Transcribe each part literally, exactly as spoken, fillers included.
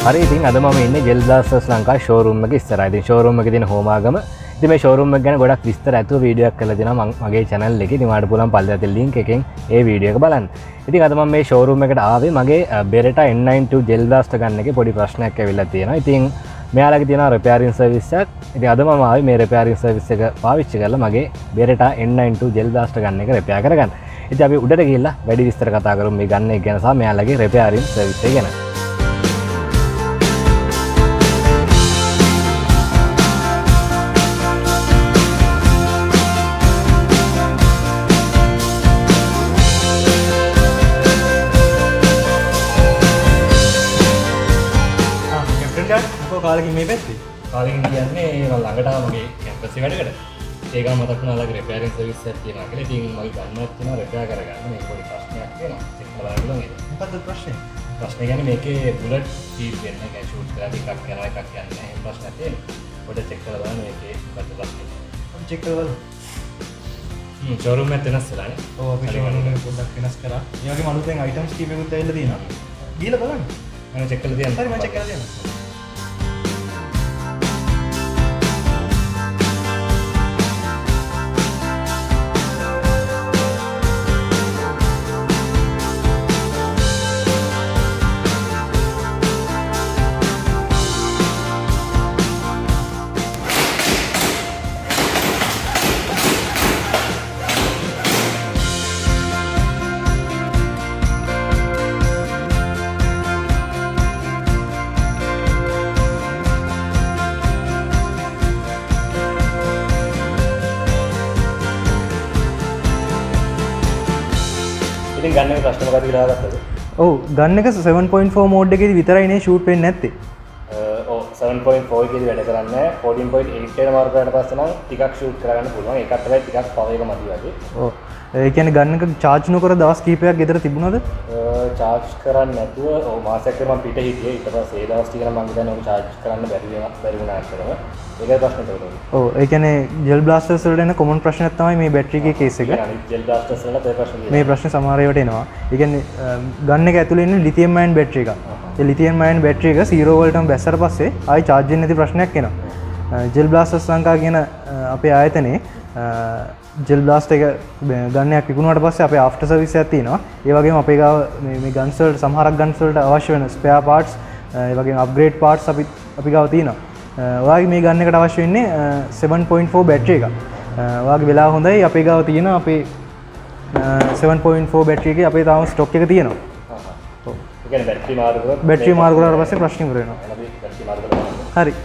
හරි ඉතින් අද මම ඉන්නේ ජෙල් බ්ලාස්ටර්ස් ලංකා ෂෝරූම් එකේ ඉස්සරහා. ඉතින් ෂෝරූම් එකේ තියෙන හෝමාගම. ඉතින් මේ ෂෝරූම් එක ගැන ගොඩක් විස්තර ඇතුව වීඩියෝ එකක් කරලා දෙනවා මම මගේ channel එකේ. ඉතින් ඔයාලට පුළුවන් පල්ලෙහාට link එකෙන් ඒ වීඩියෝ එක බලන්න. ඉතින් අද මම මේ ෂෝරූම් එකට ආවේ මගේ Beretta N ninety-two gel blaster ගන්න එකේ පොඩි ප්‍රශ්නයක් ඇවිල්ලා තියෙනවා. ඉතින් මෙයාලගේ තියෙනවා repairing service එකක්. ඉතින් අද මම ආවේ මේ repairing service එක පාවිච්චි කරලා මගේ Beretta N ninety-two gel blaster ගන්න එක repair කරගන්න. ඉතින් අපි උඩට ගිහිල්ලා වැඩි විස්තර කතා කරමු මේ ගන්න එක ගැන සහ මෙයාලගේ repairing service එක ගැන. කාලෙකින් මේ පැත්තේ කාලෙකින් කියන්නේ මම ළඟට ආව මගේ කැම්පස් එක වැඩකට. ඒක මතක් වුණා ළඟ repairing service එකක් තියෙනවා කියලා. ඉතින් මගේ ගන්නත් තියෙනවා repair කරගන්න. මේක පොඩි ප්‍රශ්නයක් තියෙනවා. චෙක් කරලා බලන්න ඕනේ. මොකද්ද ප්‍රශ්නේ? ප්‍රශ්නේ කියන්නේ මේකේ bullet seal වෙන එක shoot කරලා ටිකක් යනවා එකක් යන්නේ නැහැ. ඒ ප්‍රශ්නයක් තියෙනවා. පොඩ්ඩක් චෙක් කරලා බලන්න මේකේ මොකද්ද ප්‍රශ්නේ. අපි චෙක් කරලා බලමු. හ්ම් showroom එක වෙනස් වෙලානේ. ඔව් අපි showroom එක පොඩ්ඩක් වෙනස් කරා. මේ වගේම අලුතෙන් items කීපයකුත් ඇවිල්ලා තියෙනවා. ගිහලා බලන්න. මම චෙක් කරලා තියන්න. හරි මම චෙක් කරලා තියන්න. ඉතින් ගන්න එක ප්‍රශ්න මොකක්ද කියලා අහගත්තද? ඔව් ගන්න එක seven point four mode එකේදී විතරයි නේ shoot වෙන්නේ නැත්තේ. ඔව් seven point four එකේදී වැඩ කරන්නේ fourteen point eight එකට මාරු කරාට පස්සේ නම් ටිකක් shoot කරගන්න පුළුවන්. ඒකත් තමයි ටිකක් power එක මදි වගේ. ඔව්. ඒ කියන්නේ ගන්න එක charge නොකර දවස් කීපයක් ගෙදර තිබුණාද? charge කරන්නේ නැතුව ඔව් මාසයක් විතර මම පිට හිටියේ. ඊට පස්සේ ඒ දවස් ටික නම් මම හිතන්නේ ඔක charge කරන්න බැරි වෙනවා බැරි වුණා අතරම. ඒකයි ප්‍රශ්නේ තියෙන්නේ. ඔව් ඒ කියන්නේ ජෙල් බ්ලාස්ටර්ස් වලට එන common ප්‍රශ්නයක් තමයි මේ බැටරි එකේ කේස් එක. අනිත් ජෙල් බ්ලාස්ටර්ස් වලට ඒ ප්‍රශ්නේ මේ ප්‍රශ්නේ සමහර ඒවාට එනවා. ඒ කියන්නේ ගන්න එක ඇතුලේ ඉන්න ලිතියම් අයන් බැටරි එකක්. ඒ ලිතියම් අයන් බැටරි එක zero වලටම බැස්සට පස්සේ ආයි charge වෙන්නේ නැති ප්‍රශ්නයක් එනවා. ජෙල් බ්ලාස්ටර්ස් ලංකා කියන අපේ ආයතනයේ ජෙල් බ්ලාස්ට් එක ගන්නයක් විකුණුවාට පස්සේ අපේ ආෆ්ටර් සර්විස් එකක් තියෙනවා. ඒ වගේම අපේ ගාව මේ මේ ගන්ස් වලට සමහරක් ගන්ස් වලට අවශ්‍ය වෙන ස්පෙයා පාර්ට්ස් ඒ වගේම අප්ග්‍රේඩ් පාර්ට්ස් අපි අපි ගාව තියෙනවා. ඔයාගේ මේ ගන්න එකට අවශ්‍ය වෙන්නේ seven point four බැටරි එකක්. ඔයාගේ වෙලාව හොඳයි අපේ ගාව තියෙන අපේ seven point four බැටරි එකේ අපේ තාම ස්ටොක් එක තියෙනවා. ඔව්. ඒ කියන්නේ බැටරි මාරු කරලා බැටරි මාරු කරාට පස්සේ ප්‍රශ්න ඉවර වෙනවා. අපි බැටරි මාරු කරලා හරි.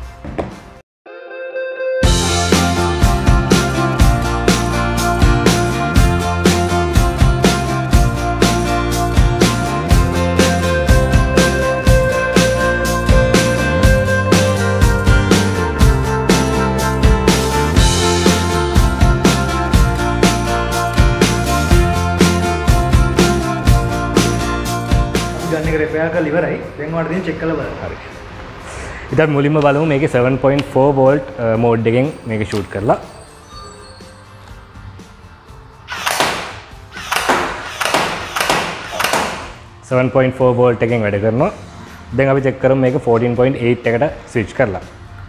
ගන්න එක repair කරලා ඉවරයි. දැන් ඔයාලට තියෙන check කරලා බලන්න. හරි. ඉතින් මුලින්ම බලමු මේකේ seven point four volt mode එකෙන් මේක shoot කරලා. seven point four volt එකෙන් වැඩ කරනවා. දැන් අපි check කරමු මේක fourteen point eight එකට switch කරලා.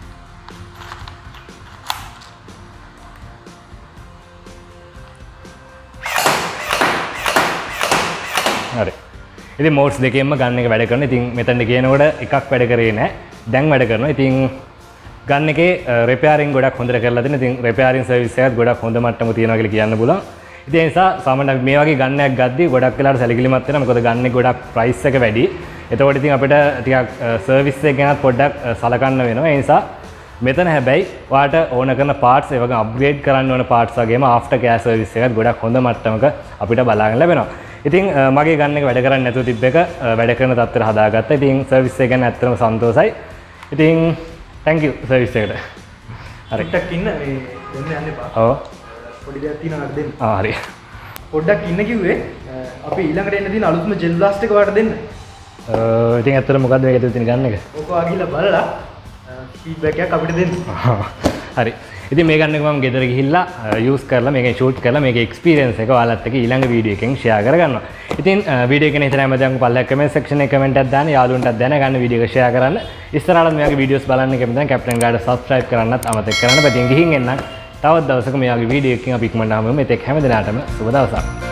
හරි. ඉතින් මෝඩ්ස් දෙකෙන්ම ගන්න එක වැඩ කරනවා. ඉතින් මෙතන කියනකොට එකක් වැඩ කරේ නැහැ. දැන් වැඩ කරනවා. ඉතින් ගන්න එකේ repairing ගොඩක් හොඳට කරලා තියෙනවා. ඉතින් repairing service එකත් ගොඩක් හොඳ මට්ටමක තියෙනවා කියලා කියන්න පුළුවන්. ඉතින් ඒ නිසා සාමාන්‍යයෙන් මේ වගේ ගන්නයක් ගද්දී ගොඩක් වෙලාවට සැලකිලිමත් වෙනවා. මොකද ගන්න එක ගොඩක් price එක වැඩි. එතකොට ඉතින් අපිට ටිකක් service එක ගැනත් පොඩ්ඩක් සලකන්න වෙනවා. ඒ නිසා මෙතන හැබැයි ඔයාලට ඕන කරන parts ඒ වගේ upgrade කරන්න ඕන parts වගේම after care service එකත් ගොඩක් හොඳ මට්ටමක අපිට බලාගෙන ලැබෙනවා. ඉතින් මගේ ගන්න එක වැඩ කරන්නේ නැතුව තිබ්බ එක වැඩ කරන තත්ත්වයට හදාගත්තා. ඉතින් සර්විස් එක ගැන ඇත්තටම සන්තෝෂයි. ඉතින් thank you සර්විස් එකට. හරි. ටිකක් ඉන්න මේ දෙන්න යන්න එපා. ඔව්. පොඩි දෙයක් තියෙනවා දෙන්න. ආ හරි. පොඩ්ඩක් ඉන්න කිව්වේ අපි ඊළඟට එන්න තියෙන අලුත්ම ජෙල් බ්ලාස්ට් එක ඔයාලට දෙන්න. අ ඉතින් ඇත්තටම මොකද්ද මේක ඇතුලේ තියෙන ගන්න එක? ඕක ආගිලා බලලා ෆීඩ්බැක් එකක් අපිට දෙන්න. හරි. ඉතින් මේ ගන්න එක මම ගෙදර ගිහිල්ලා යූස් කරලා මේකෙන් ෂූට් කරලා මේකේ එක්ස්පීරියන්ස් එක ඔයාලත් එක්ක ඊළඟ වීඩියෝ එකෙන් ෂෙයා කරගන්නවා. ඉතින් වීඩියෝ එකේ හිතන හැමදාම පල්ලෙක් කමෙන්ට් සෙක්ෂන් එකේ කමෙන්ට් එකක් දාන්න යාළුවන්ටත් දැනගන්න වීඩියෝ එක ෂෙයා කරන්න. ඉස්සරහට මෙයාගේ වීඩියෝස් බලන්න කැමති නම් කැප්ටන් ගාඩ සබ්ස්ක්‍රයිබ් කරන්නත් අමතක කරන්න. පැතින් ගිහින් එන්න තවත් දවසක මෙයාගේ වීඩියෝ එකකින් අපි ඉක්මනට හමු වෙමු. ඒත් හැම දිනකටම සුබ දවසක්.